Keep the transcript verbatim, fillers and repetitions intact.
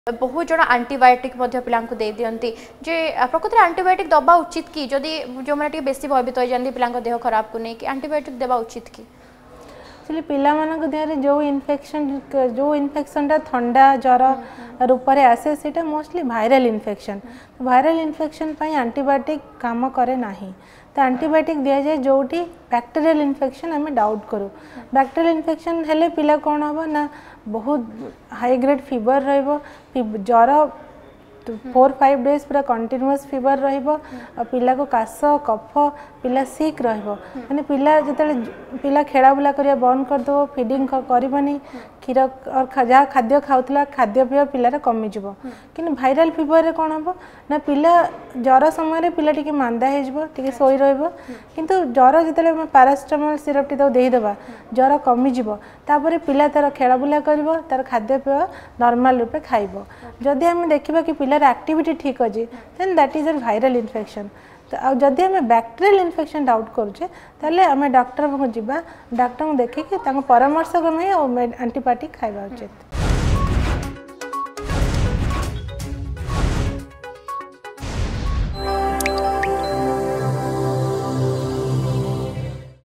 बहुत जन आंटीबायोटिक पिला दे दिखती जे प्रकृति आंटीबायोटिक दबा उचित कि जदि जो मैंने बेसी भयभीत हो जाती पिला देह खराब को नहीं कि आंटीबायोटिक देवा उचित कि एक्चुअली पिला मान देह जो इन्फेक्शन जो इन्फेक्शन ठंडा ज्वर रूप में आसे से mostly viral infection viral infection antibiotic काम करे ना तो आंटीबायोटिक दि जाए जो बैक्टेरियल इन्फेक्शन आम डाउट करूँ बैक्टेरियल इन्फेक्शन हेले पिला कौन हम ना बहुत हाई ग्रेड फीवर ज्वर फोर फाइव डेज पूरा कंटिन्यूअस फीवर पिला को काश कफ पिला सिक माने पिला जो पिला खेला बुला करिया बंद करदे फीडिंग करनी क्षीर और जहाँ खाद्य खाऊला खाद्य पेय पिलार कमिज कि भाइराल फीवर रे कौन हम ना पिला ज्वर समय पिला टी मांदा हो शोई किंतु ज्वर जो पारासिटामोल सिरप टी देदेबा ज्वर कमिज तापर पिला तार खेला बुला कर तार खाद्य पेय नॉर्मल रूपे खाइब जदि आम देखा कि पिलार एक्टिविटी ठीक अच्छे then that is a viral infection तो जदि आम बैक्टेरियल इन्फेक्शन डाउट करुचे ताले आम डॉक्टर को जीवा डॉक्टर को देखिए परामर्श क्रमे एंटीबायोटिक खाइबा उचित।